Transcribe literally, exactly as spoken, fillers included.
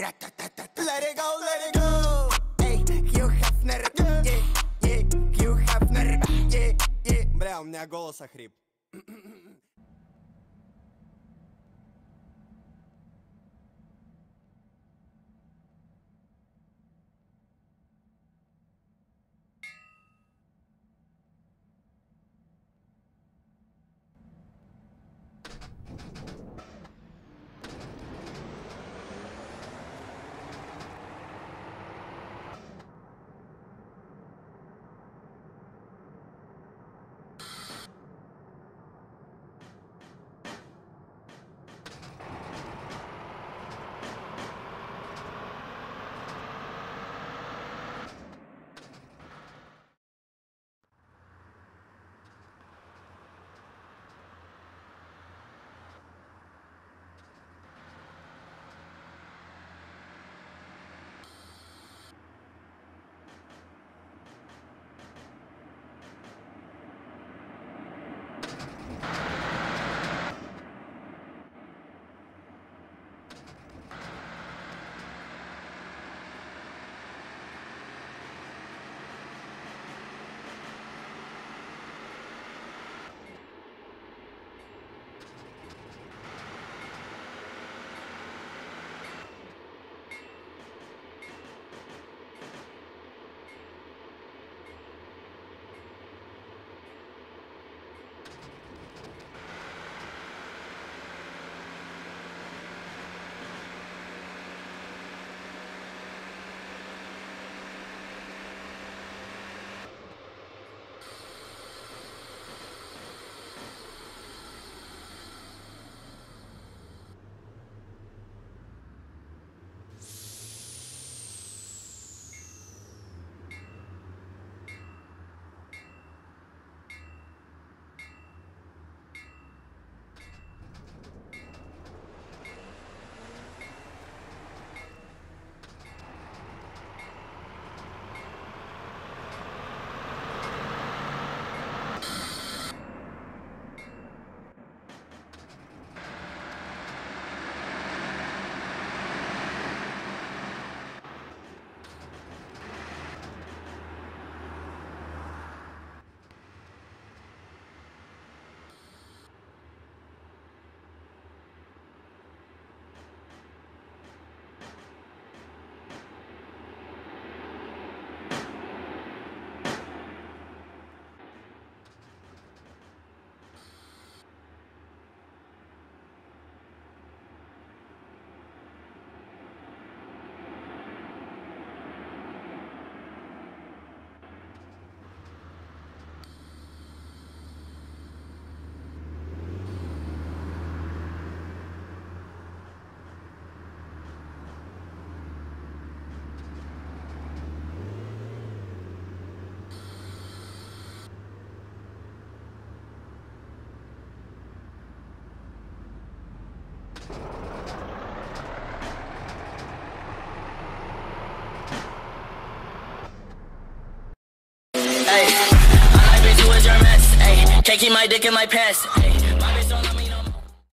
Let it go, let it go. Эй, Хью Хафнер, yeah, yeah, Хью Хафнер, yeah, yeah. Бля, у меня голос охрип. Ay, I like bitch, you was your mess. Ay, can't keep my dick in my pants. Ay,